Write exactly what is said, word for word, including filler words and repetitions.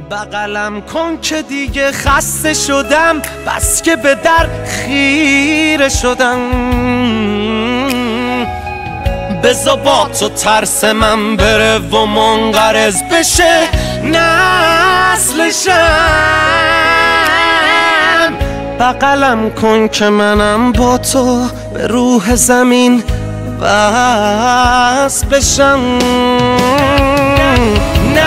بغلم کن که دیگه خسته شدم، بس که به در خیره شدم. بذار با تو ترس من بره و منقرض بشه نسلشم. بغلم کن که منم با تو به روح زمین وصل بشم.